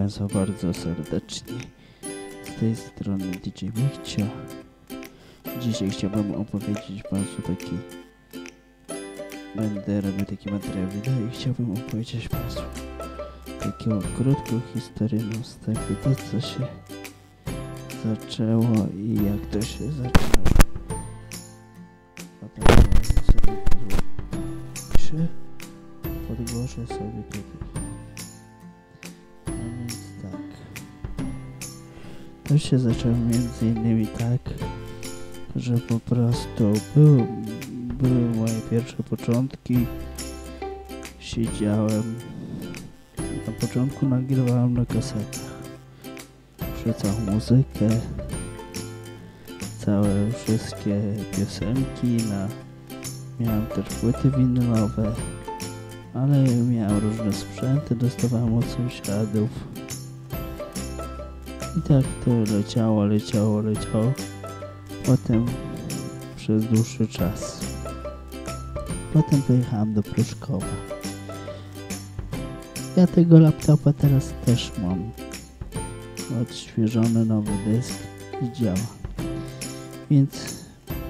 Państwa bardzo serdecznie. Z tej strony DJ Michcio. Dzisiaj chciałbym opowiedzieć Państwu będę robił taki materiał wideo i chciałbym opowiedzieć Państwu taką krótką historię z tego, co się zaczęło i jak to się zaczęło. Potem sobie piszę, podgłoszę sobie tutaj. A więc tak. To się zaczęło między innymi tak, że po prostu były moje pierwsze początki. Siedziałem, na początku nagrywałem na kasetach. Całą muzykę, wszystkie piosenki, miałem też płyty winylowe, ale miałem różne sprzęty, dostawałem od sąsiadów. I tak to leciało. Potem przez dłuższy czas. Potem pojechałem do Pruszkowa. Ja tego laptopa teraz też mam. Odświeżony nowy dysk i działa. Więc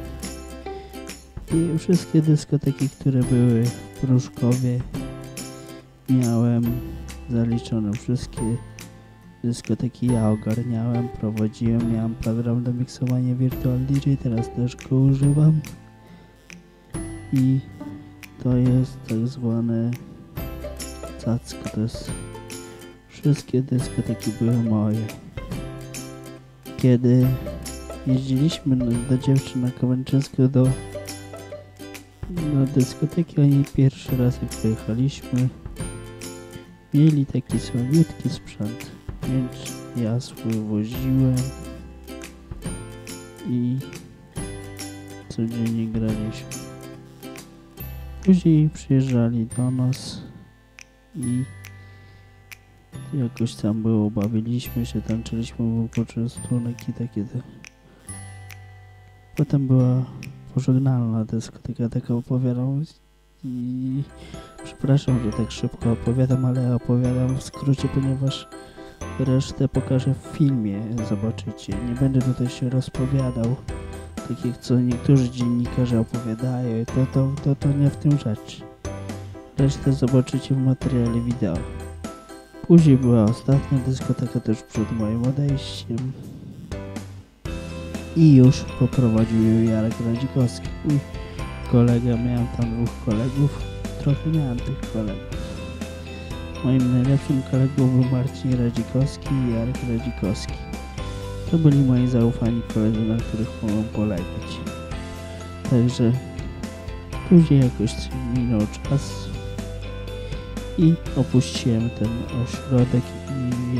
i wszystkie dyskoteki, które były w Pruszkowie, miałem zaliczone. Wszystkie dyskoteki ja ogarniałem, prowadziłem, miałem program do miksowania Virtual DJ, teraz też go używam. I to jest tak zwane cacko, to jest wszystkie dyskoteki były moje. Kiedy jeździliśmy do dziewczyn na Kawęczyńską do dyskoteki, oni pierwszy raz jak pojechaliśmy, mieli taki słabiutki sprzęt, więc ja swój woziłem i codziennie graliśmy. Później przyjeżdżali do nas i jakoś tam było, bawiliśmy się, tańczyliśmy, był poczęstunek i takie. Potem była pożegnalna dyskoteka, taka opowiadam i przepraszam, że tak szybko opowiadam, ale ja opowiadam w skrócie, ponieważ resztę pokażę w filmie, zobaczycie. Nie będę tutaj się rozpowiadał, tak jak co niektórzy dziennikarze opowiadają, to nie w tym rzecz. Resztę zobaczycie w materiale wideo. Później była ostatnia dyskoteka też przed moim odejściem i już poprowadził ją Jarek Radzikowski. Mój kolega, miałem tam dwóch kolegów, trochę miałem tych kolegów. Moim najlepszym kolegą był Marcin Radzikowski i Jarek Radzikowski. To byli moi zaufani koledzy, na których mogłem polegać. Także później jakoś minął czas i opuściłem ten ośrodek i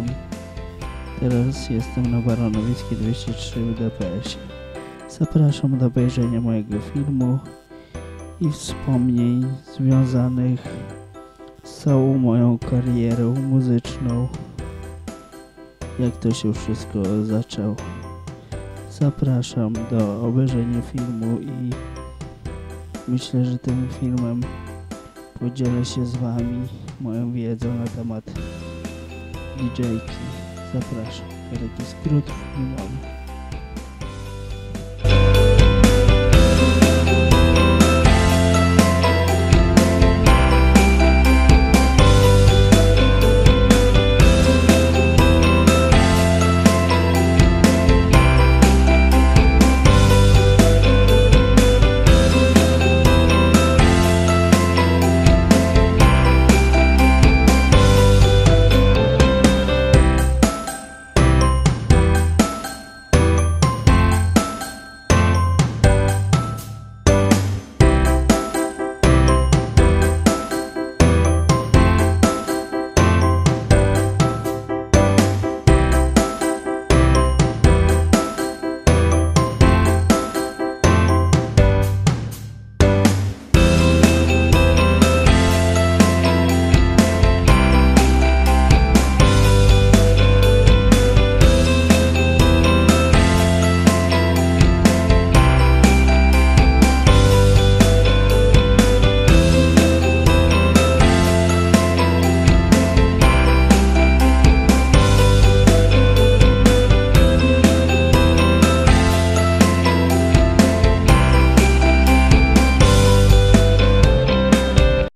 teraz jestem na Baronowickiej 203 w DPS-ie. Zapraszam do obejrzenia mojego filmu i wspomnień związanych z całą moją karierą muzyczną, jak to się wszystko zaczęło. Zapraszam do obejrzenia filmu i myślę, że tym filmem podzielę się z Wami moją wiedzą na temat DJ-ki. Zapraszam. Taki skrót filmowy.